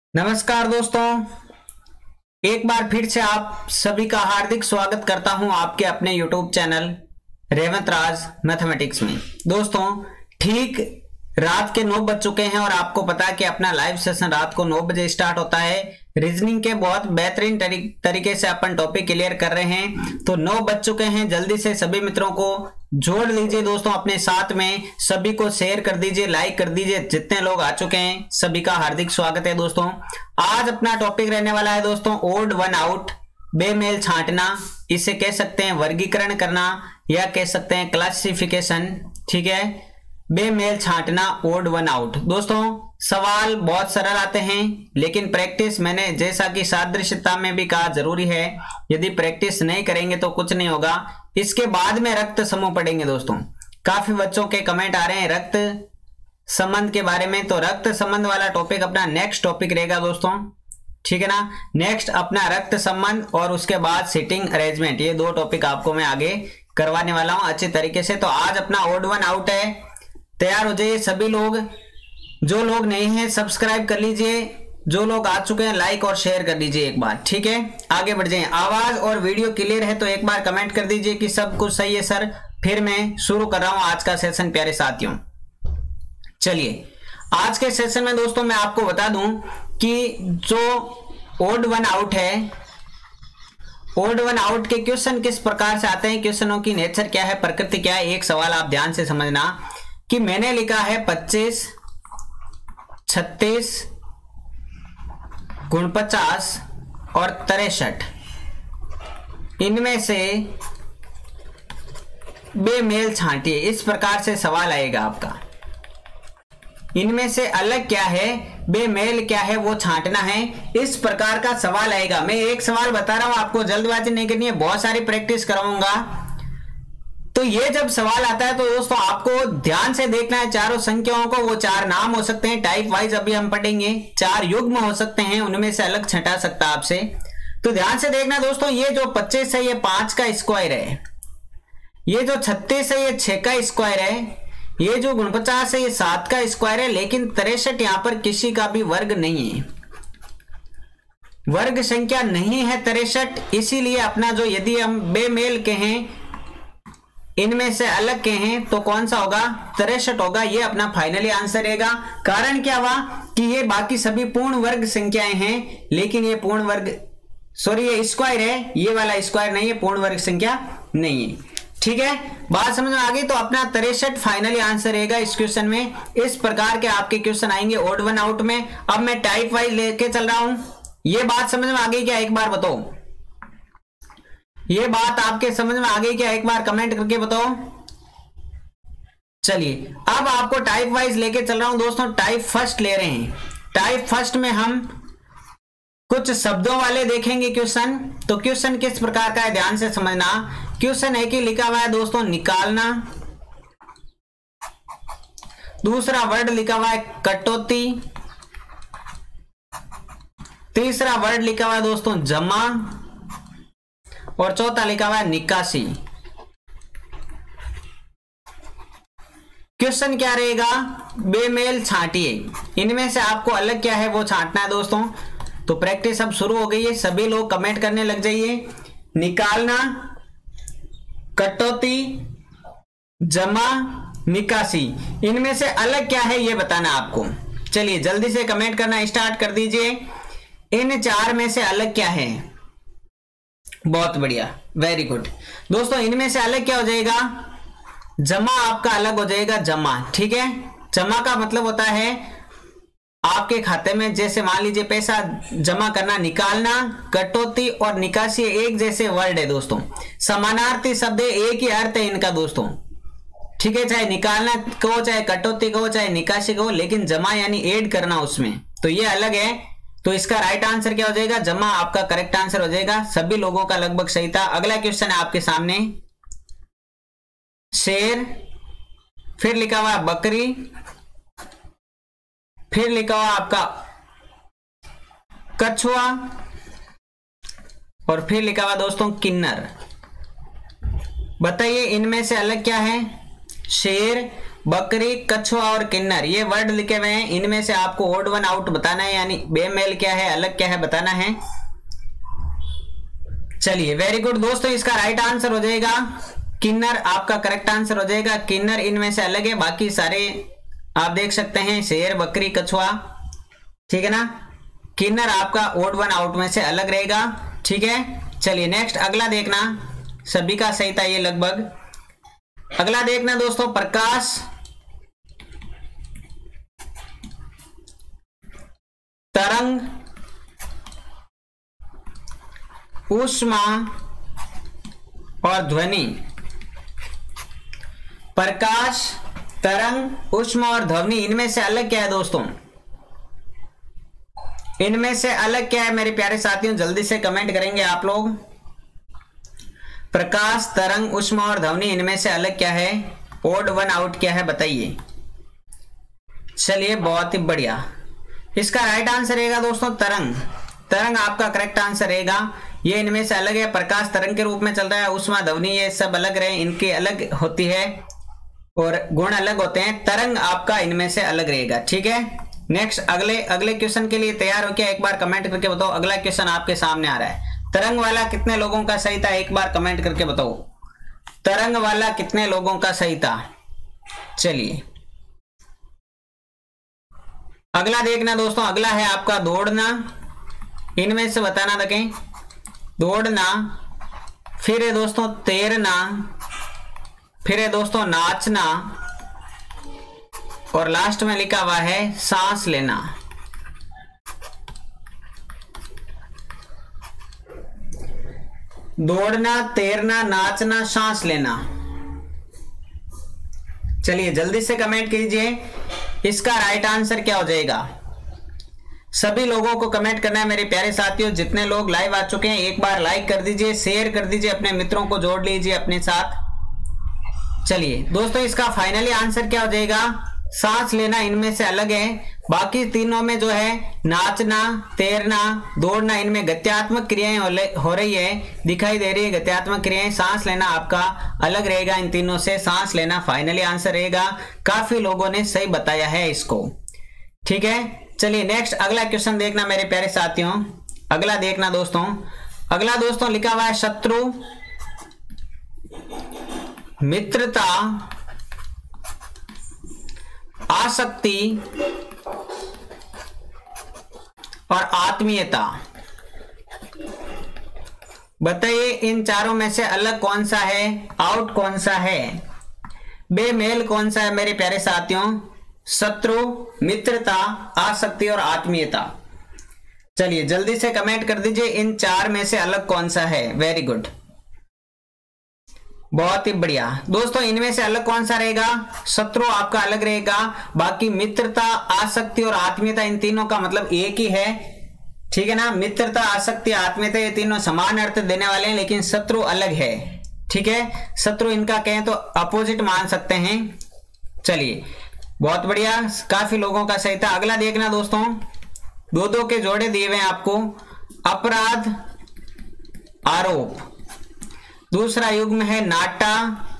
नमस्कार दोस्तों, एक बार फिर से आप सभी का हार्दिक स्वागत करता हूं आपके अपने YouTube channel Revant Raj mathematics में। दोस्तों, ठीक रात के 9 बज चुके हैं और आपको पता है कि अपना लाइव सेशन रात को 9 बजे स्टार्ट होता है। रीजनिंग के बहुत बेहतरीन तरीके से अपन टॉपिक क्लियर कर रहे हैं। तो 9 बज चुके हैं, जल्दी से सभी मित्रों को जोड़ लीजिए दोस्तों अपने साथ में, सभी को शेयर कर दीजिए, लाइक कर दीजिए। जितने लोग आ चुके हैं सभी का हार्दिक स्वागत है दोस्तों। आज अपना टॉपिक रहने वाला है दोस्तों ओड वन आउट, बेमेल छांटना। इसे कह सकते हैं वर्गीकरण करना या कह सकते हैं क्लासिफिकेशन। ठीक है, बेमेल छांटना, ओड वन आउट। दोस्तों, सवाल बहुत सरल आते हैं, लेकिन प्रैक्टिस मैंने जैसा कि सादृश्यता में भी कहा जरूरी है। यदि प्रैक्टिस नहीं करेंगे तो कुछ नहीं होगा। इसके बाद में रक्त समूह पढ़ेंगे दोस्तों। काफी बच्चों के कमेंट आ रहे हैं रक्त संबंध के बारे में, तो रक्त संबंध वाला टॉपिक अपना नेक्स्ट टॉपिक रहेगा दोस्तों। ठीक है ना, नेक्स्ट अपना रक्त संबंध और उसके बाद सिटिंग अरेंजमेंट, ये 2 टॉपिक आपको मैं आगे करवाने वाला हूं अच्छी तरीके से। तो आज अपना ओड वन आउट है, तैयार हो जाइए सभी लोग। जो लोग नहीं हैं सब्सक्राइब कर लीजिए, जो लोग आ चुके हैं लाइक और शेयर कर दीजिए एक बार। ठीक है, आगे बढ़ जाएं। आवाज और वीडियो क्लियर है तो एक बार कमेंट कर दीजिए कि सब कुछ सही है सर। फिर मैं शुरू कर रहा हूं आज का सेशन प्यारे साथियों। चलिए, आज के सेशन में दोस्तों मैं आपको बता दूं कि जो ओड वन आउट है, ओड वन आउट के क्वेश्चन किस प्रकार से आते हैं, क्वेश्चनों की नेचर क्या है, प्रकृति क्या है। एक सवाल आप ध्यान से समझना कि मैंने लिखा है 25, 36, 49 और 63, इनमें से बेमेल छांटिए। इस प्रकार से सवाल आएगा आपका। इनमें से अलग क्या है, बेमेल क्या है, वो छांटना है। इस प्रकार का सवाल आएगा। मैं एक सवाल बता रहा हूं आपको, जल्दबाजी नहीं करनी है, बहुत सारी प्रैक्टिस करवाऊंगा। तो ये जब सवाल आता है तो दोस्तों आपको ध्यान से देखना है चारों संख्याओं को। वो 4 नाम हो सकते हैं, टाइप वाइज अभी हम पढ़ेंगे। 4 युग्म हो सकते हैं, उनमें से अलग छटा सकता आपसे। तो ध्यान से देखना दोस्तों, ये जो 25 है ये 5 का स्क्वायर है, ये जो 36 है ये 6 का स्क्वायर है, ये जो 49 है ये 7 का स्क्वायर है। लेकिन 63 यहां पर किसी का भी वर्ग नहीं है, वर्ग संख्या नहीं है 63। इसीलिए अपना जो, यदि हम बेमेल कहें, इनमें से अलग कहें, तो कौन सा होगा, 63 होगा। ये अपना फाइनली आंसर रहेगा। कारण क्या हुआ कि ये बाकी सभी पूर्ण वर्ग संख्याएं हैं, लेकिन ये पूर्ण वर्ग, सॉरी ये स्क्वायर है, ये वाला स्क्वायर नहीं है, पूर्ण वर्ग संख्या नहीं है। ठीक है, बात समझ में आ गई। तो अपना 63 फाइनली आंसर रहेगा इस क्वेश्चन में। इस प्रकार के आपके क्वेश्चन आएंगे ओड वन आउट में। अब मैं टाइप वाइज लेके चल रहा हूं। ये बात समझ में आ गई क्या, एक बार बताओ। ये बात आपके समझ में आ गई क्या, एक बार कमेंट करके बताओ। चलिए, अब आपको टाइप वाइज लेके चल रहा हूं दोस्तों। टाइप फर्स्ट ले रहे हैं। टाइप फर्स्ट में हम कुछ शब्दों वाले देखेंगे क्वेश्चन। तो क्वेश्चन किस प्रकार का है ध्यान से समझना। क्वेश्चन है कि लिखा हुआ है दोस्तों निकालना, दूसरा वर्ड लिखा हुआ है कटौती, तीसरा वर्ड लिखा हुआ है दोस्तों जमा, और चौथा लिखा हुआ है निकासी। क्वेश्चन क्या रहेगा, बेमेल छांटिए। इनमें से आपको अलग क्या है वो छांटना है दोस्तों। तो प्रैक्टिस अब शुरू हो गई है, सभी लोग कमेंट करने लग जाइए। निकालना, कटौती, जमा, निकासी, इनमें से अलग क्या है ये बताना आपको। चलिए जल्दी से कमेंट करना स्टार्ट कर दीजिए। इन 4 में से अलग क्या है। बहुत बढ़िया, वेरी गुड दोस्तों। इनमें से अलग क्या हो जाएगा, जमा आपका अलग हो जाएगा, जमा। ठीक है, जमा का मतलब होता है आपके खाते में, जैसे मान लीजिए पैसा जमा करना। निकालना, कटौती और निकासी एक जैसे वर्ड है दोस्तों, समानार्थी शब्द है, एक ही अर्थ है इनका दोस्तों। ठीक है, चाहे निकालना कहो, चाहे कटौती कहो, चाहे निकासी कहो, लेकिन जमा यानी ऐड करना उसमें, तो ये अलग है। तो इसका राइट आंसर क्या हो जाएगा, जमा आपका करेक्ट आंसर हो जाएगा। सभी लोगों का लगभग सही था। अगला क्वेश्चन है आपके सामने, शेर, फिर लिखा हुआ बकरी, फिर लिखा हुआ आपका कछुआ, और फिर लिखा हुआ दोस्तों किन्नर। बताइए इनमें से अलग क्या है, शेर, बकरी, कछुआ और किन्नर, ये वर्ड लिखे हुए हैं, इनमें से आपको ओड वन आउट बताना है, यानी बेमेल क्या है, अलग क्या है बताना है। चलिए वेरी गुड दोस्तों, इसका राइट आंसर हो जाएगा किन्नर, आपका करेक्ट आंसर हो जाएगा किन्नर, इनमें से अलग है, बाकी सारे आप देख सकते हैं शेर, बकरी, कछुआ, ठीक है ना। किन्नर आपका ओड वन आउट में से अलग रहेगा, ठीक है। चलिए नेक्स्ट अगला देखना, सभी का सही था ये लगभग। अगला देखना दोस्तों, प्रकाश, तरंग, ऊष्मा और ध्वनि। प्रकाश, तरंग, ऊष्मा और ध्वनि, इनमें से अलग क्या है दोस्तों? इनमें से अलग क्या है मेरे प्यारे साथियों, जल्दी से कमेंट करेंगे आप लोग। प्रकाश, तरंग, ऊष्मा और ध्वनि, इनमें से अलग क्या है, ओड वन आउट क्या है बताइए। चलिए बहुत ही बढ़िया, इसका राइट आंसर रहेगा दोस्तों तरंग। तरंग आपका करेक्ट आंसर रहेगा, ये इनमें से अलग है, प्रकाश तरंग के रूप में चल रहा है, ऊष्मा, ध्वनि ये सब अलग रहे, इनके अलग होती है और गुण अलग होते हैं, तरंग आपका इनमें से अलग रहेगा, ठीक है। नेक्स्ट अगले क्वेश्चन के लिए तैयार हो क्या, एक बार कमेंट करके बताओ। अगला क्वेश्चन आपके सामने आ रहा है, तरंग वाला कितने लोगों का सही था, एक बार कमेंट करके बताओ। तरंग वाला कितने लोगों का सही था। चलिए अगला देखना दोस्तों, अगला है आपका दौड़ना, इनमें से बताना देखें। दौड़ना, फिर है दोस्तों तैरना, फिर है दोस्तों नाचना और लास्ट में लिखा हुआ है सांस लेना। दौड़ना, तैरना, नाचना, सांस लेना। चलिए जल्दी से कमेंट कीजिए, इसका राइट आंसर क्या हो जाएगा। सभी लोगों को कमेंट करना है मेरे प्यारे साथियों, जितने लोग लाइव आ चुके हैं एक बार लाइक कर दीजिए, शेयर कर दीजिए, अपने मित्रों को जोड़ लीजिए अपने साथ। चलिए दोस्तों, इसका फाइनली आंसर क्या हो जाएगा, सांस लेना इनमें से अलग है, बाकी तीनों में जो है नाचना, तैरना, दौड़ना, इनमें गत्यात्मक क्रियाएं हो रही है, दिखाई दे रही है गत्यात्मक क्रियाएं। सांस लेना आपका अलग रहेगा इन तीनों से, सांस लेना फाइनली आंसर रहेगा। काफी लोगों ने सही बताया है इसको, ठीक है। चलिए नेक्स्ट अगला क्वेश्चन देखना मेरे प्यारे साथियों, अगला देखना दोस्तों। अगला दोस्तों लिखा हुआ है शत्रु, मित्रता, आसक्ति और आत्मीयता। बताइए इन चारों में से अलग कौन सा है, आउट कौन सा है, बेमेल कौन सा है मेरे प्यारे साथियों। शत्रु, मित्रता, आसक्ति और आत्मीयता। चलिए जल्दी से कमेंट कर दीजिए, इन चार में से अलग कौन सा है। वेरी गुड, बहुत ही बढ़िया दोस्तों, इनमें से अलग कौन सा रहेगा, शत्रु आपका अलग रहेगा, बाकी मित्रता, आसक्ति और आत्मीयता इन तीनों का मतलब एक ही है, ठीक है ना। मित्रता, आसक्ति, आत्मीयता ये तीनों समान अर्थ देने वाले हैं, लेकिन शत्रु अलग है, ठीक है। शत्रु इनका कहें तो अपोजिट मान सकते हैं। चलिए बहुत बढ़िया, काफी लोगों का सही था। अगला देखना दोस्तों, दो के जोड़े दिए हुए हैं आपको। अपराध, आरोप, दूसरा युग्म है नाटा,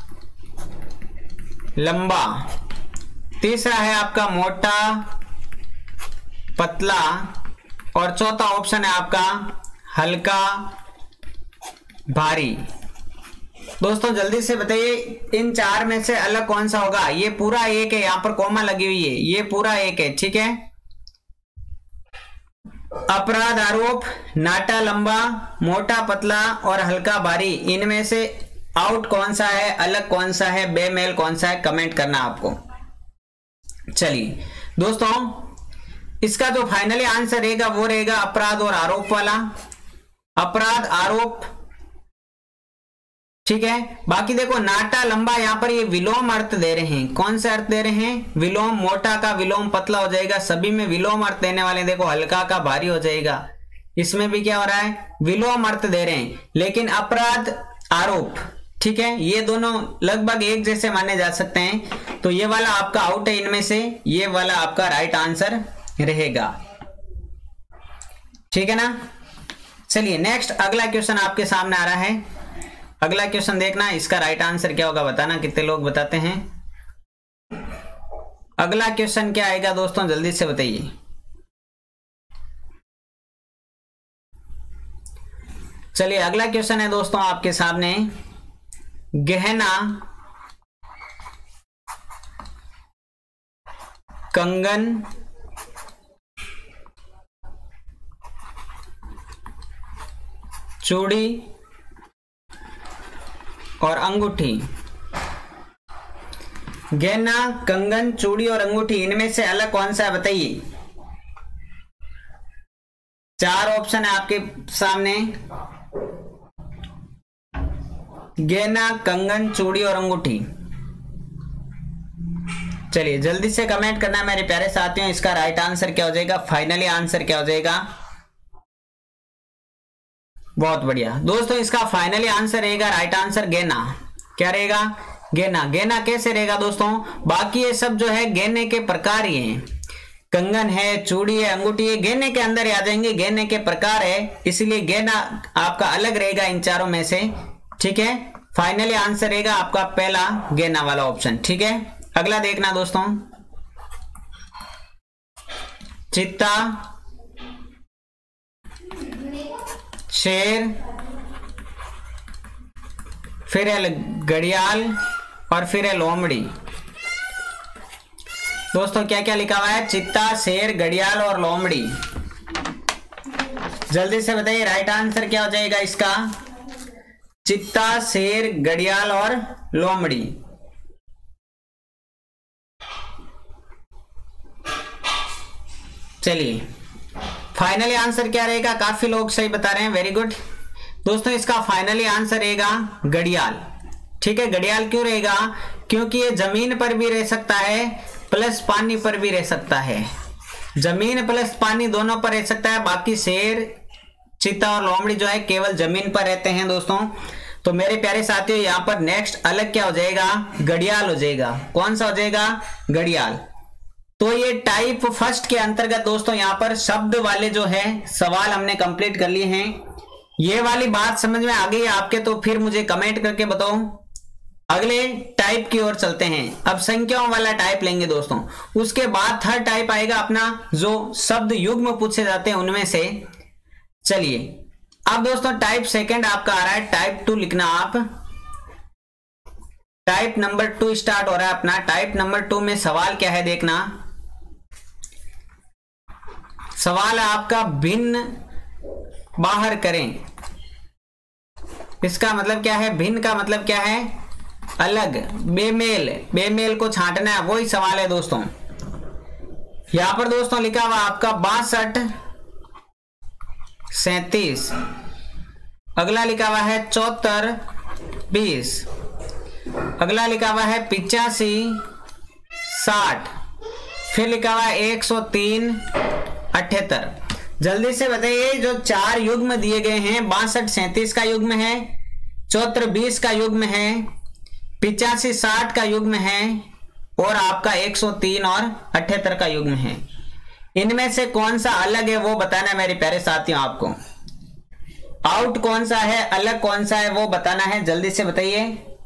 लंबा, तीसरा है आपका मोटा, पतला और चौथा ऑप्शन है आपका हल्का, भारी। दोस्तों जल्दी से बताइए इन चार में से अलग कौन सा होगा। ये पूरा एक है, यहां पर कॉमा लगी हुई है, ये पूरा एक है, ठीक है। अपराध, आरोप, नाटा, लंबा, मोटा, पतला और हल्का, भारी, इनमें से आउट कौन सा है, अलग कौन सा है, बेमेल कौन सा है, कमेंट करना आपको। चलिए दोस्तों, इसका जो फाइनली आंसर रहेगा वो रहेगा अपराध और आरोप वाला। अपराध, आरोप, ठीक है। बाकी देखो नाटा, लंबा, यहां पर ये विलोम अर्थ दे रहे हैं। कौन से अर्थ दे रहे हैं, विलोम, मोटा का विलोम पतला हो जाएगा, सभी में विलोम अर्थ देने वाले। देखो हल्का का भारी हो जाएगा, इसमें भी क्या हो रहा है, विलोम अर्थ दे रहे हैं। लेकिन अपराध, आरोप, ठीक है, ये दोनों लगभग एक जैसे माने जा सकते हैं, तो ये वाला आपका आउट है इनमें से, ये वाला आपका राइट आंसर रहेगा, ठीक है ना। चलिए नेक्स्ट अगला क्वेश्चन आपके सामने आ रहा है। अगला क्वेश्चन देखना, इसका राइट आंसर क्या होगा बताना, कितने लोग बताते हैं। अगला क्वेश्चन क्या आएगा दोस्तों, जल्दी से बताइए। चलिए अगला क्वेश्चन है दोस्तों आपके सामने, गहना, कंगन, चूड़ी और अंगूठी। गहना, कंगन, चूड़ी और अंगूठी, इनमें से अलग कौन सा है बताइए। 4 ऑप्शन है आपके सामने, गहना, कंगन, चूड़ी और अंगूठी। चलिए जल्दी से कमेंट करना मेरे प्यारे साथियों, इसका राइट आंसर क्या हो जाएगा, फाइनली आंसर क्या हो जाएगा। बहुत बढ़िया दोस्तों, इसका फाइनली आंसर रहेगा, राइट आंसर गहना। क्या रहेगा, गहना। गहना कैसे रहेगा दोस्तों, बाकी ये सब जो है गहने के प्रकार ही हैं, कंगन है, चूड़ी है, अंगूठी है, गहने के अंदर आ जाएंगे, गहने के प्रकार है, इसलिए गहना आपका अलग रहेगा इन चारों में से। ठीक है, फाइनली आंसर रहेगा आपका पहला गहना वाला ऑप्शन। ठीक है, अगला देखना दोस्तों, चित्ता, शेर, फिर है घड़ियाल और फिर है लोमड़ी। दोस्तों क्या क्या लिखा हुआ है, चित्ता, शेर, घड़ियाल और लोमड़ी। जल्दी से बताइए राइट आंसर क्या हो जाएगा इसका, चित्ता, शेर, घड़ियाल और लोमड़ी। चलिए फाइनली आंसर क्या रहेगा, काफी लोग सही बता रहे हैं, वेरी गुड दोस्तों। इसका फाइनली आंसर रहेगा घड़ियाल। ठीक है, घड़ियाल क्यों रहेगा, क्योंकि ये जमीन पर भी रह सकता है प्लस पानी पर भी रह सकता है, जमीन प्लस पानी दोनों पर रह सकता है। बाकी शेर, चीता और लोमड़ी जो है केवल जमीन पर रहते हैं दोस्तों। तो मेरे प्यारे साथियों यहाँ पर नेक्स्ट अलग क्या हो जाएगा, घड़ियाल हो जाएगा। कौन सा हो जाएगा, घड़ियाल। तो ये टाइप फर्स्ट के अंतर्गत दोस्तों यहाँ पर शब्द वाले जो है सवाल हमने कंप्लीट कर लिए हैं। ये वाली बात समझ में आ गई है आपके, तो फिर मुझे कमेंट करके बताओ। अगले टाइप की ओर चलते हैं, अब संख्याओं वाला टाइप लेंगे दोस्तों। उसके बाद थर्ड टाइप आएगा अपना, जो शब्द युग्म पूछे जाते हैं उनमें से। चलिए अब दोस्तों टाइप सेकंड आपका आ रहा है, टाइप 2 लिखना आप। टाइप नंबर 2 स्टार्ट हो रहा है अपना। टाइप नंबर 2 में सवाल क्या है देखना, सवाल है आपका भिन्न बाहर करें। इसका मतलब क्या है, भिन्न का मतलब क्या है, अलग, बेमेल, बेमेल को छांटना है, वही सवाल है दोस्तों। यहां पर दोस्तों लिखा हुआ आपका 62, 37, अगला लिखा हुआ है 74, 20, अगला लिखा हुआ है 85, 60, फिर लिखा हुआ है 103, 78। जल्दी से बताइए, जो 4 युग्म दिए गए हैं, 62, 37 का युग्म है, 74, 20 का युग्म है, 85, 60 का युग्म है और आपका 103 और 78 का युग्म है। इनमें से कौन सा अलग है वो बताना है मेरे प्यारे साथियों आपको। आउट कौन सा है, अलग कौन सा है वो बताना है, जल्दी से बताइए।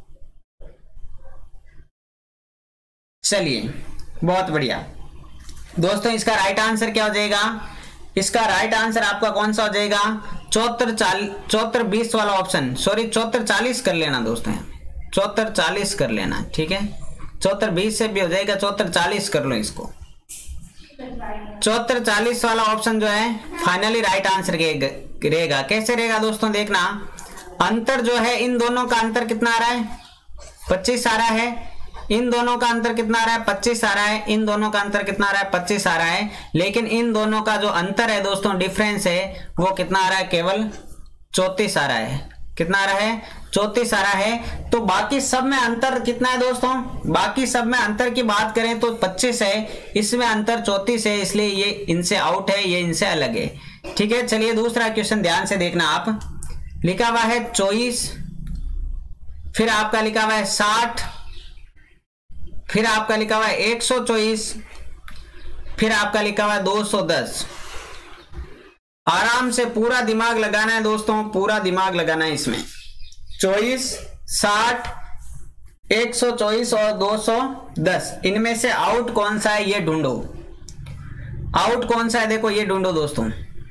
चलिए बहुत बढ़िया दोस्तों, इसका राइट आंसर क्या हो जाएगा, इसका राइट आंसर आपका कौन सा हो जाएगा, 74, 20 वाला ऑप्शन, सॉरी 74, 40 कर लेना दोस्तों, 74, 40 कर लेना। ठीक है, 74, 20 से भी हो जाएगा, 74, 40 कर लो इसको। 74, 40 वाला ऑप्शन जो है फाइनली राइट आंसर रहेगा। कैसे रहेगा दोस्तों, देखना अंतर जो है, इन दोनों का अंतर कितना आ रहा है, 25 आ रहा है। इन दोनों का अंतर कितना आ रहा है, 25 आ रहा है। इन दोनों का अंतर कितना आ रहा है, 25 आ रहा है। लेकिन इन दोनों का जो अंतर है दोस्तों, डिफरेंस है, वो कितना आ रहा है, केवल 34 आ रहा है। कितना आ रहा है, 34 आ रहा है। तो बाकी सब में अंतर कितना है दोस्तों, बाकी सब में अंतर की बात करें तो 25 है, इसमें अंतर 34 है, इसलिए ये इनसे आउट है, ये इनसे अलग है। ठीक है, चलिए दूसरा क्वेश्चन ध्यान से देखना आप। लिखा हुआ है 24, फिर आपका लिखा हुआ है 60, फिर आपका लिखा हुआ है 124, फिर आपका लिखा हुआ है 210। आराम से पूरा दिमाग लगाना है दोस्तों, पूरा दिमाग लगाना है इसमें। 24, 60, 124 और 210 इनमें से आउट कौन सा है ये ढूंढो। आउट कौन सा है देखो ये ढूंढो दोस्तों।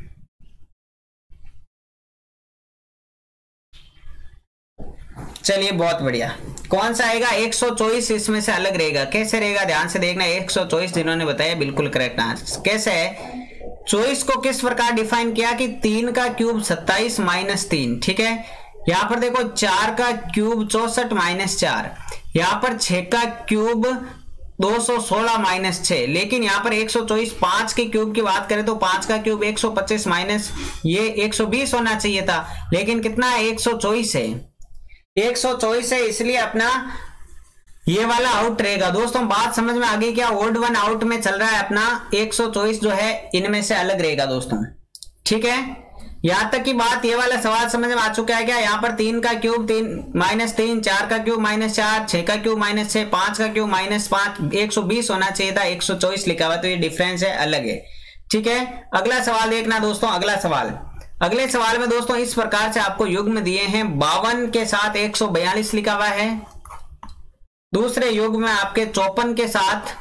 चलिए बहुत बढ़िया। कौन सा आएगा? 124 इसमें से अलग रहेगा। कैसे रहेगा ध्यान से देखना। 124 जिन्होंने बताया बिल्कुल करेक्ट आंसर। कैसे है? 24 को किस प्रकार डिफाइन किया कि 3 का क्यूब 27 माइनस 3, ठीक है। यहां पर देखो 4 का क्यूब 64 माइनस 4, यहां पर 6 का क्यूब 216 माइनस 6। लेकिन यहां पर 124 5 के क्यूब की बात करें तो 5 का क्यूब 125 माइनस ये 120 होना चाहिए था, लेकिन कितना है? 124 है। 124 है, इसलिए अपना ये वाला आउट रहेगा। दोस्तों बात समझ में आ गई क्या? ओड वन आउट में चल रहा है अपना 124 जो है इनमें से अलग रहेगा दोस्तों, ठीक है। यहां तक की बात ये वाला सवाल समझ में आ चुका है क्या? यहाँ पर 3 का क्यूब 3 माइनस 3, 4 का क्यूब माइनस 4, 6 का क्यूब माइनस 6, 5 का क्यूब माइनस 5, 120 होना चाहिए था, 124 लिखा हुआ, तो ये डिफरेंस है, अलग है, ठीक है। अगला सवाल देखना दोस्तों। अगला सवाल, अगले सवाल में दोस्तों इस प्रकार से आपको युग्म दिए हैं। 52 के साथ 142 लिखा हुआ है। दूसरे युग्म में आपके 54 के साथ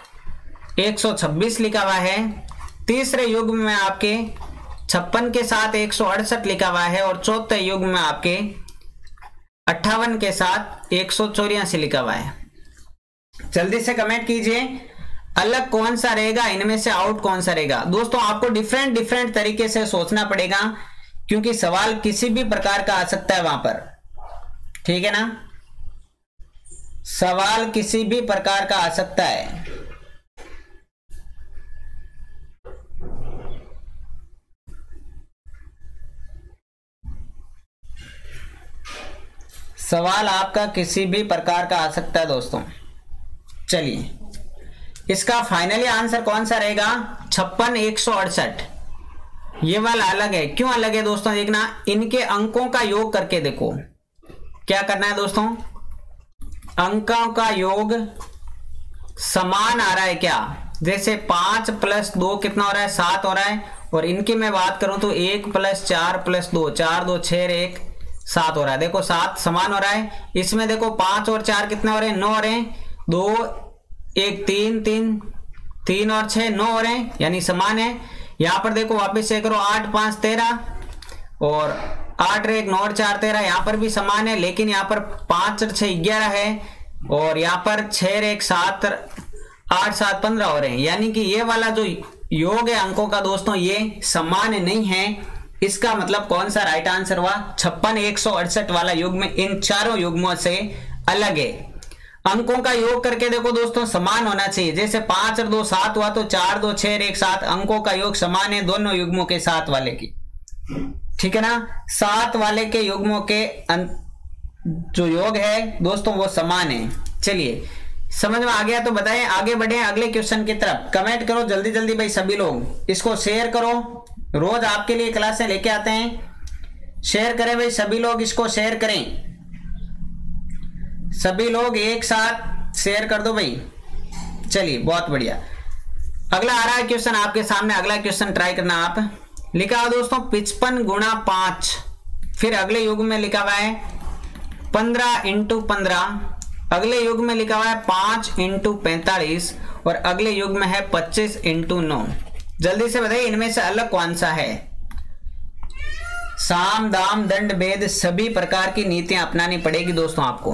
126 लिखा हुआ है। तीसरे युग्म में आपके 56 के साथ 168 लिखा हुआ है। और चौथे युग्म में आपके 58 के साथ 184 लिखा हुआ है। जल्दी से कमेंट कीजिए अलग कौन सा रहेगा, इनमें से आउट कौन सा रहेगा। दोस्तों आपको डिफरेंट तरीके से सोचना पड़ेगा, क्योंकि सवाल किसी भी प्रकार का आ सकता है वहां पर, ठीक है ना। सवाल किसी भी प्रकार का आ सकता है। सवाल आपका किसी भी प्रकार का आ सकता है दोस्तों। चलिए इसका फाइनली आंसर कौन सा रहेगा? 56 168। ये वाला अलग है। क्यों अलग है दोस्तों? देखना, इनके अंकों का योग करके देखो। क्या करना है दोस्तों? अंकों का योग समान आ रहा है क्या? जैसे 5 + 2 कितना हो रहा है? 7 हो रहा है। और इनकी मैं बात करूं तो 1 + 4 + 2, 4 2 6 1 7 हो रहा है। देखो 7 समान हो रहा है। इसमें देखो 5 और 4 कितने हो रहे हैं? 9 हो रहे हैं। 2 1 3 3 3 और 6 9 हो रहे हैं, यानी समान है। यहां पर देखो वापस से करो 8 5 13 और 8 1 9 और 4 13, यहां पर भी समान है। लेकिन यहां पर 5 और 6 11 है और यहां पर 6 1 7 8 7 15 हो रहे हैं। यानी कि ये वाला जो योग है अंकों का दोस्तों ये समान नहीं है। इसका मतलब कौन सा राइट आंसर हुआ? 56 168 वाला युग्म इन चारों युग्मों से अलग है। अंकों का योग करके देखो दोस्तों समान होना चाहिए। जैसे 5 और 2 7 हुआ तो 4 2 6 1 7, अंकों का योग समान है दोनों युग्मों के साथ वाले की, ठीक है ना। 7 वाले के युग्मों के जो योग है दोस्तों वो समान है। चलिए समझ में आ गया तो बताएं, आगे बढ़े अगले क्वेश्चन की तरफ। कमेंट करो जल्दी जल्दी भाई सभी लोग, इसको शेयर करो। रोज आपके लिए क्लासें लेके आते हैं, शेयर करें भाई सभी लोग, इसको शेयर करें सभी लोग, एक साथ शेयर कर दो भाई। चलिए बहुत बढ़िया। अगला आ रहा है क्वेश्चन आपके सामने। अगला क्वेश्चन ट्राई करना आप। लिखा हुआ दोस्तों 55 × 5, फिर अगले युग में लिखा हुआ है 15 × 15, अगले युग में लिखा हुआ है 5 × 45 और अगले युग में है 25 × 9। जल्दी से बताइए इनमें से अलग कौन सा है? साम दाम दंड भेद सभी प्रकार की नीतियां अपनानी पड़ेगी दोस्तों आपको।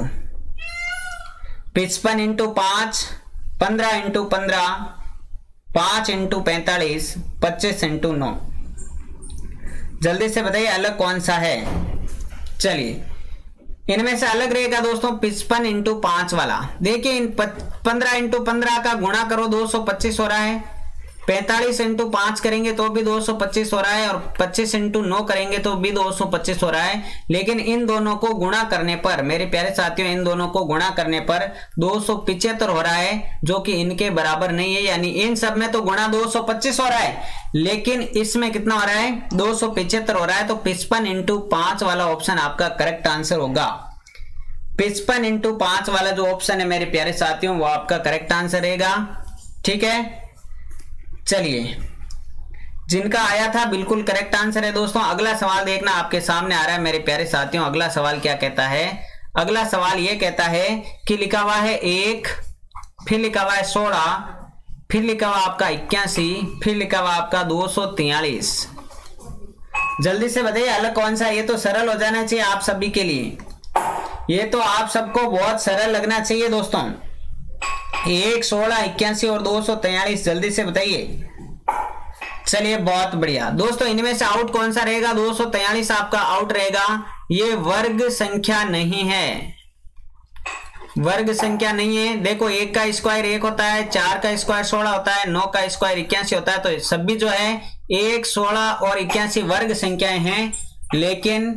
55 × 5, 15 × 15, 5 × 45, 25 × 9। जल्दी से बताइए अलग कौन सा है। चलिए इनमें से अलग रहेगा दोस्तों 55 × 5 वाला। देखिए इन 15 × 15 का गुणा करो 225 हो रहा है, 45 × 5 करेंगे तो भी 225 हो रहा है और 25 × 9 करेंगे तो भी 225 हो रहा है। लेकिन इन दोनों को गुणा करने पर मेरे प्यारे साथियों, इन दोनों को गुणा करने पर 275 हो रहा है, जो कि इनके बराबर नहीं है। यानी इन सब में तो गुणा 225 हो रहा है, लेकिन इसमें कितना हो रहा है? 275 हो रहा है। तो 55 × 5 वाला ऑप्शन आपका करेक्ट आंसर होगा। 55 × 5 वाला जो ऑप्शन है मेरे प्यारे साथियों वो आपका करेक्ट आंसर रहेगा, ठीक है। चलिए जिनका आया था बिल्कुल करेक्ट आंसर है दोस्तों। अगला सवाल देखना आपके सामने आ रहा है मेरे प्यारे साथियों। अगला सवाल क्या कहता है? अगला सवाल ये कहता है कि लिखा हुआ है 1, फिर लिखा हुआ है 16, फिर लिखा हुआ आपका 81, फिर लिखा हुआ आपका 243। जल्दी से बताइए अलग कौन सा है। ये तो सरल हो जाना चाहिए आप सभी के लिए, ये तो आप सबको बहुत सरल लगना चाहिए दोस्तों। 1, 16, 81 और 243 जल्दी से बताइए। चलिए बहुत बढ़िया दोस्तों, इनमें से आउट कौन सा रहेगा? 243 आपका आउट रहेगा। ये वर्ग संख्या नहीं है, वर्ग संख्या नहीं है। देखो 1 का स्क्वायर 1 होता है, 4 का स्क्वायर 16 होता है, 9 का स्क्वायर 81 होता है। तो सभी जो है 1, 16 और 81 वर्ग संख्याएं हैं, लेकिन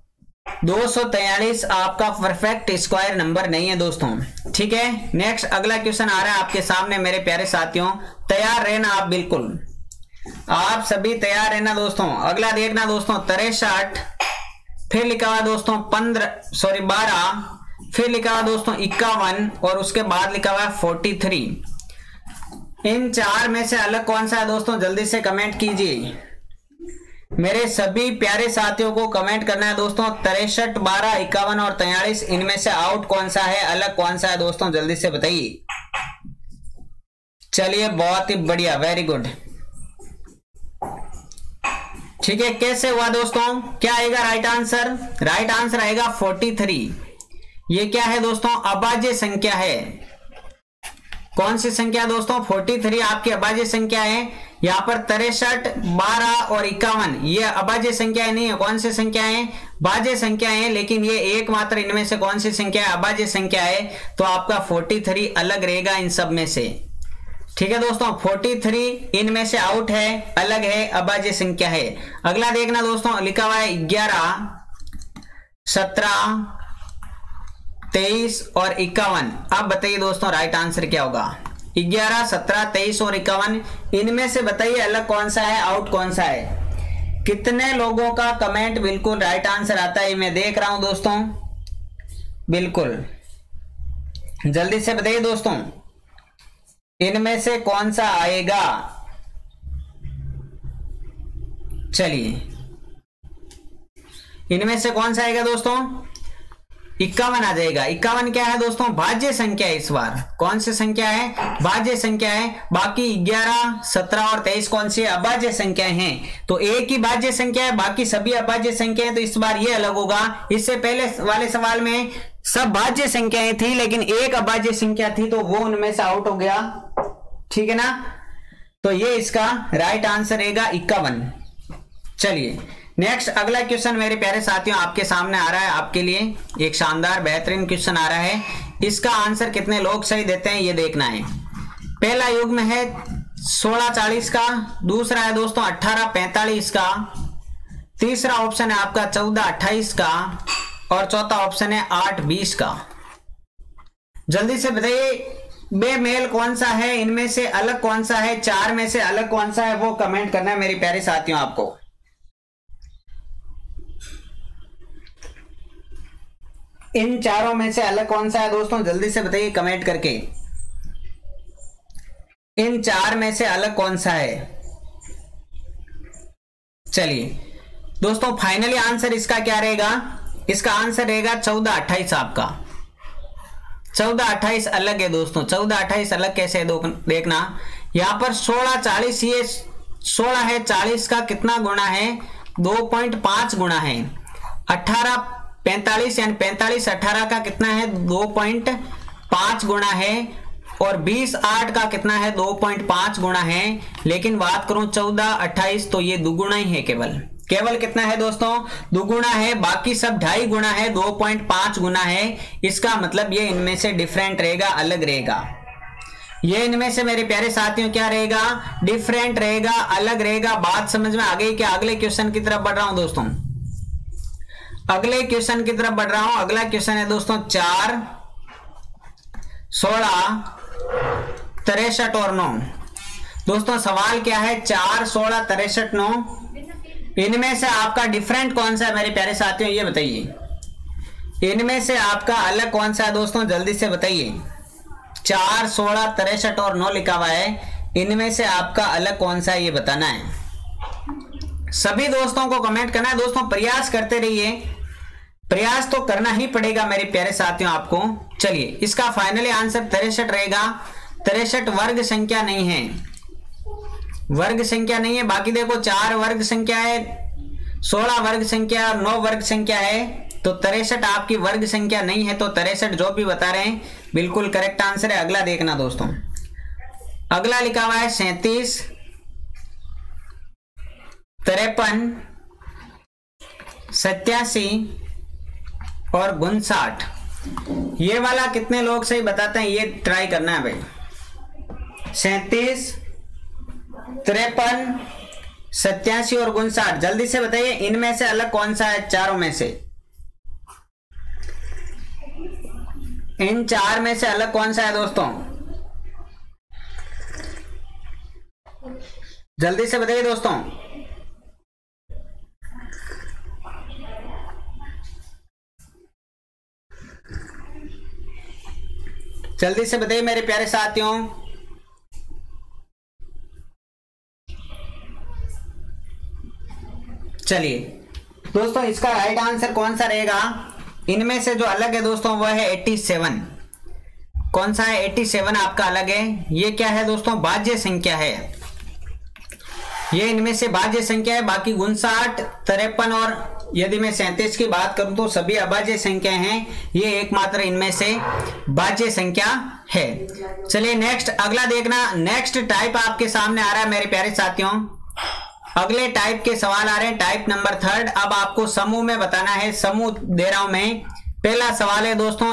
243 आपका परफेक्ट स्क्वायर नंबर नहीं है दोस्तों। ठीक है, नेक्स्ट अगला क्वेश्चन आ रहा है आपके सामने मेरे प्यारे साथियों। तैयार रहना आप, बिल्कुल आप सभी तैयार रहना दोस्तों। अगला देखना दोस्तों 63, फिर लिखा हुआ दोस्तों 12, फिर लिखा हुआ दोस्तों 51 और उसके बाद लिखा हुआ 43। इन चार में से अलग कौन सा है दोस्तों? जल्दी से कमेंट कीजिए। मेरे सभी प्यारे साथियों को कमेंट करना है दोस्तों। 63, 12, 51 और 43 इनमें से आउट कौन सा है, अलग कौन सा है दोस्तों? जल्दी से बताइए। चलिए बहुत ही बढ़िया, वेरी गुड। ठीक है, कैसे हुआ दोस्तों? क्या आएगा राइट आंसर? राइट आंसर आएगा 43। ये क्या है दोस्तों? अभाज्य संख्या है। कौन सी संख्या दोस्तों? 43 आपकी अभाज्य संख्या है। यहाँ पर 63, 12 और 51 ये अभाज्य संख्याएं नहीं है। कौन सी संख्या है? भाज्य संख्या है, लेकिन ये एकमात्र इनमें से कौन सी संख्या है? अभाज्य संख्या है। तो आपका 43 अलग रहेगा इन सब में से। ठीक है दोस्तों, 43 इनमें से आउट है, अलग है, अभाज्य संख्या है। अगला देखना दोस्तों, लिखा हुआ है 11, 17, 23 और 51। अब बताइए दोस्तों राइट आंसर क्या होगा? 11, 17, 23 और 51 इनमें से बताइए अलग कौन सा है, आउट कौन सा है। कितने लोगों का कमेंट बिल्कुल राइट आंसर आता है मैं देख रहा हूं दोस्तों। बिल्कुल जल्दी से बताइए दोस्तों, इनमें से कौन सा आएगा। चलिए इनमें से कौन सा आएगा दोस्तों? 51 आ जाएगा। 51 क्या है दोस्तों? भाज्य संख्या है। इस बार कौन सी संख्या है? भाज्य संख्या है। बाकी 11, 17 और 23 कौन सी अभाज्य संख्याएं हैं। तो एक ही भाज्य संख्या है, बाकी सभी अभाज्य संख्या है। तो इस बार ये अलग होगा। इससे पहले वाले सवाल में सब भाज्य संख्याएं थी, लेकिन एक अभाज्य संख्या थी, तो वो उनमें से आउट हो गया। ठीक है ना? तो ये इसका राइट आंसर रहेगा 51। चलिए नेक्स्ट अगला क्वेश्चन मेरे प्यारे साथियों आपके सामने आ रहा है। आपके लिए एक शानदार बेहतरीन क्वेश्चन आ रहा है। इसका आंसर कितने लोग सही देते हैं ये देखना है। पहला युग्म है 1640 का, दूसरा है दोस्तों 1845 का, तीसरा ऑप्शन है आपका 1428 का और चौथा ऑप्शन है 820 का। जल्दी से बताइए बेमेल कौन सा है, इनमें से अलग कौन सा है, चार में से अलग कौन सा है, वो कमेंट करना है मेरे प्यारे साथियों आपको। इन चारों में से अलग कौन सा है दोस्तों? जल्दी से बताइए कमेंट करके। इन चार में से अलग कौन सा है? चलिए दोस्तों फाइनली आंसर इसका क्या रहेगा? इसका आंसर रहेगा 1428 आपका। 1428 अलग है दोस्तों। 1428 अलग कैसे है देखना। यहां पर 1640 ये 16 है, 40 का कितना गुणा है? 2.5 गुणा है। 1845 यानी 45 18 का कितना है? 2.5 गुणा है। और 20 8 का कितना है? 2.5 गुणा है। लेकिन बात करूं 14 28 तो ये दुगुना ही है। केवल कितना है दोस्तों? दुगुना है। बाकी सब 2.5 गुना है, 2.5 गुना है। इसका मतलब ये इनमें से डिफरेंट रहेगा, अलग रहेगा। ये इनमें से मेरे प्यारे साथियों क्या रहेगा? डिफरेंट रहेगा, अलग रहेगा। बात समझ में आ गई क्या? अगले क्वेश्चन की तरफ बढ़ रहा हूं दोस्तों। अगले क्वेश्चन की तरफ बढ़ रहा हूं। अगला क्वेश्चन है दोस्तों 4, 16, 63 और 9। दोस्तों सवाल क्या है? 4, 16, 63, 9 इनमें से आपका डिफरेंट कौन सा है मेरे प्यारे साथियों ये बताइए। इनमें से आपका अलग कौन सा है दोस्तों? जल्दी से बताइए। 4, 16, 63 और 9 लिखा हुआ है। इनमें से आपका अलग कौन सा है ये बताना है। सभी दोस्तों को कमेंट करना है दोस्तों। प्रयास करते रहिए, प्रयास तो करना ही पड़ेगा मेरे प्यारे साथियों आपको। चलिए, इसका फाइनली आंसर 63 रहेगा। 63 वर्ग संख्या नहीं है, वर्ग संख्या नहीं है। बाकी देखो 4 वर्ग संख्या है, 16 वर्ग संख्या, 9 वर्ग संख्या है, तो 63 आपकी वर्ग संख्या नहीं है। तो 63 जो भी बता रहे हैं बिल्कुल करेक्ट आंसर है। अगला देखना दोस्तों, अगला लिखा हुआ है 37, 53, 87 और 59। ये वाला कितने लोग सही बताते हैं ये ट्राई करना है भाई। 37, 53, 87 और 59, जल्दी से बताइए इनमें से अलग कौन सा है? चारों में से, इन 4 में से अलग कौन सा है दोस्तों? जल्दी से बताइए दोस्तों। जल्दी से बताइए मेरे प्यारे साथियों। चलिए दोस्तों, इसका राइट आंसर कौन सा रहेगा? इनमें से जो अलग है दोस्तों वह है 87। कौन सा है? 87 आपका अलग है। ये क्या है दोस्तों? भाज्य संख्या है। ये इनमें से भाज्य संख्या है। बाकी 59, 53 और यदि मैं 37 की बात करूं तो सभी अभाज्य संख्या हैं। ये एकमात्र इनमें से भाज्य संख्या है। चलिए नेक्स्ट, अगला देखना। नेक्स्ट टाइप आपके सामने आ रहा है मेरे प्यारे साथियों। अगले टाइप के सवाल आ रहे हैं, टाइप नंबर 3। अब आपको समूह में बताना है। समूह दे रहा हूं मैं। पहला सवाल है दोस्तों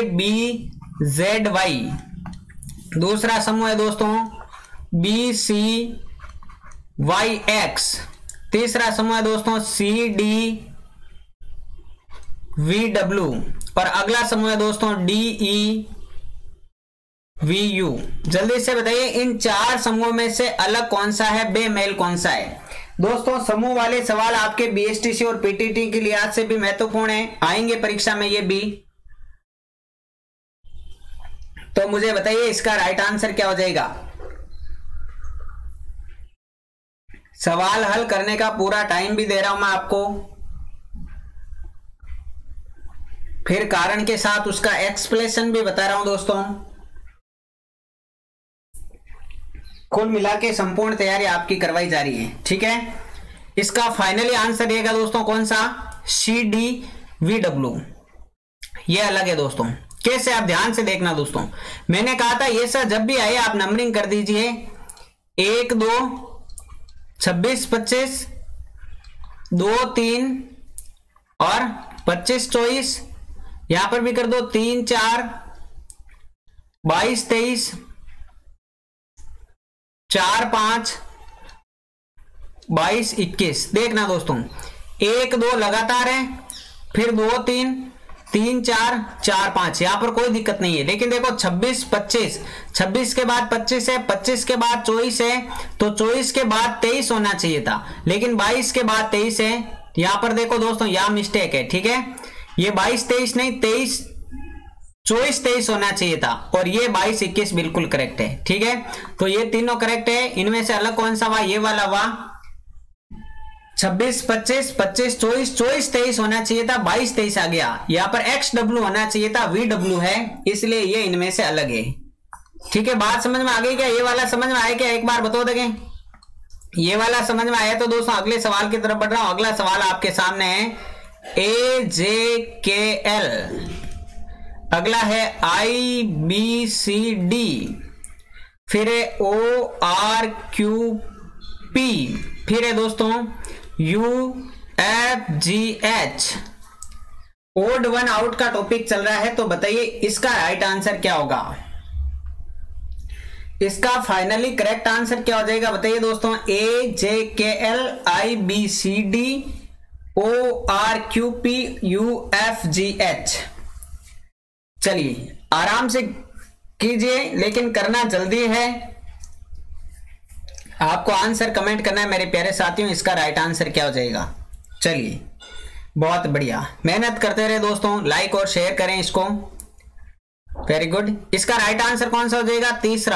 ABZY। दूसरा समूह है दोस्तों BCYX। तीसरा समूह है दोस्तों CDVW और अगला समूह है दोस्तों DEVU। जल्दी से बताइए इन 4 समूह में से अलग कौन सा है, बेमेल कौन सा है? दोस्तों समूह वाले सवाल आपके BSTC और PTT के लिहाज से भी महत्वपूर्ण है, आएंगे परीक्षा में ये भी। तो मुझे बताइए इसका राइट आंसर क्या हो जाएगा? सवाल हल करने का पूरा टाइम भी दे रहा हूं मैं आपको, फिर कारण के साथ उसका एक्सप्लेनेशन भी बता रहा हूं दोस्तों। कुल मिला के संपूर्ण तैयारी आपकी करवाई जा रही है, ठीक है। इसका फाइनली आंसर रहेगा दोस्तों कौन सा? CDVW। ये अलग है दोस्तों। कैसे? आप ध्यान से देखना दोस्तों। मैंने कहा था ये सर जब भी आए आप नंबरिंग कर दीजिए 1 2 26 25 2 3 और 25 24, यहां पर भी कर दो 3 4 22 23 4 5 22 21। देखना दोस्तों 1 2 लगातार है, फिर 2 3 3 4 4 5, यहां पर कोई दिक्कत नहीं है। लेकिन देखो 26 25, 26 के बाद 25 है, 25 के बाद 24 है, तो 24 के बाद 23 होना चाहिए था, लेकिन 22 के बाद 23 है। यहां पर देखो दोस्तों यहां मिस्टेक है, ठीक है। ये 22 23 नहीं, 23 24 23 होना चाहिए था, और ये 22 21 बिल्कुल करेक्ट है, ठीक है। तो ये तीनों करेक्ट है। इनमें से अलग कौन सा हुआ? ये वाला हुआ 26 25 25 24 24 23 होना चाहिए था, 22 23 आ गया। यहां पर XW होना चाहिए था, VW है, इसलिए ये इनमें से अलग है, ठीक है। बात समझ में आ गई क्या? ये वाला समझ में आया क्या? एक बार बता देंगे ये वाला समझ में आया तो दोस्तों अगले सवाल की तरफ बढ़ रहा हूं। अगला सवाल आपके सामने है AJKL, अगला है IBCD, फिर है ORQP, फिर है दोस्तों UFGH। ओड वन आउट का टॉपिक चल रहा है, तो बताइए इसका राइट आंसर क्या होगा? इसका फाइनली करेक्ट आंसर क्या हो जाएगा? बताइए दोस्तों। AJKL IBCD ORQP UFGH। चलिए आराम से कीजिए, लेकिन करना जल्दी है। आपको आंसर कमेंट करना है मेरे प्यारे साथियों, इसका राइट आंसर क्या हो जाएगा। चलिए बहुत बढ़िया, मेहनत करते रहे दोस्तों, लाइक और शेयर करें इसको। Very good. इसका राइट आंसर कौन सा हो जाएगा? तीसरा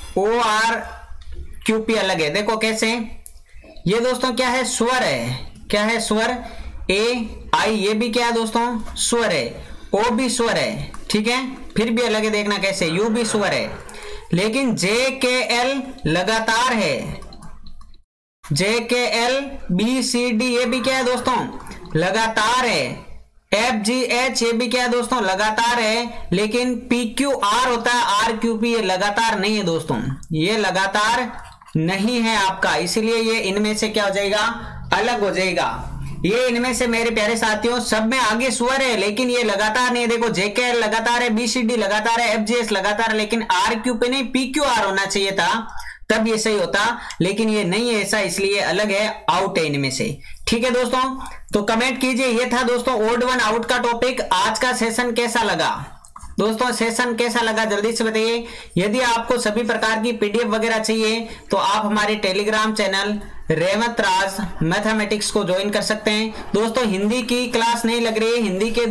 ORQP अलग है। देखो कैसे, ये दोस्तों क्या है? स्वर है। क्या है? स्वर A आई ये भी क्या है दोस्तों, स्वर है, ओ भी स्वर है, ठीक है, फिर भी अलग है, देखना कैसे, यू भी स्वर है, लेकिन जे के एल लगातार है, जे के एल बी सी डी ये भी क्या है दोस्तों, लगातार है, एफ जी एच ये भी क्या है दोस्तों, लगातार है, लेकिन पी क्यू आर होता है, आर क्यू पी ये लगातार नहीं है दोस्तों, ये लगातार नहीं है आपका, इसीलिए ये इनमें से क्या हो जाएगा, अलग हो जाएगा। ये इनमें से मेरे प्यारे साथियों सब में आगे स्वर है, लेकिन ये लगातार नहीं है, देखो जेके लगातार है, बीसीडी लगातार है, एफजीएस लगातार है, लेकिन आर क्यू पे नहीं, पी क्यू आर होना चाहिए था, तब ये सही होता, लेकिन ये नहीं है ऐसा, इसलिए अलग है, आउट है इनमें से। ठीक है दोस्तों, तो कमेंट कीजिए। ये था दोस्तों ओड वन आउट का टॉपिक। आज का सेशन कैसा लगा दोस्तों, सेशन कैसा लगा जल्दी से बताइए। यदि आपको सभी प्रकार की पीडीएफ वगैरह चाहिए तो आप हमारे Telegram channel Revant Raj mathematics को ज्वाइन कर सकते हैं। दोस्तों हिंदी की क्लास नहीं लग रही है, हिंदी के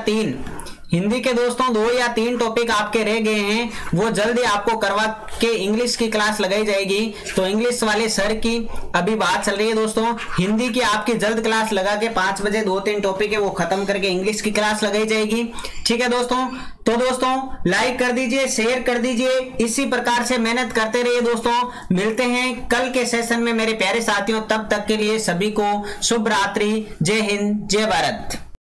2 या 3 टॉपिक आपके रह गए हैं, वो जल्दी आपको करवा के इंग्लिश की क्लास लगाई जाएगी। तो इंग्लिश वाले सर की अभी बात चल रही है दोस्तों, हिंदी की आपकी जल्द क्लास लगा के 5 बजे 2-3 टॉपिक है वो खत्म करके इंग्लिश की क्लास लगाई जाएगी। ठीक है दोस्तों, तो दोस्तों लाइक कर दीजिए, शेयर कर दीजिए, इसी प्रकार से मेहनत करते रहिए दोस्तों। मिलते हैं कल के सेशन में मेरे प्यारे साथियों, तब तक के लिए सभी को शुभ रात्रि, जय हिंद, जय भारत।